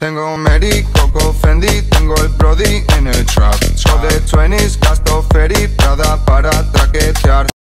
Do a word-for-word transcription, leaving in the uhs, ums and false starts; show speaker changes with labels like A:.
A: Tengo Mary, Coco, Fendi, tengo el Brody en el trap. So de twenties, gasto Ferry, Prada para traquetear.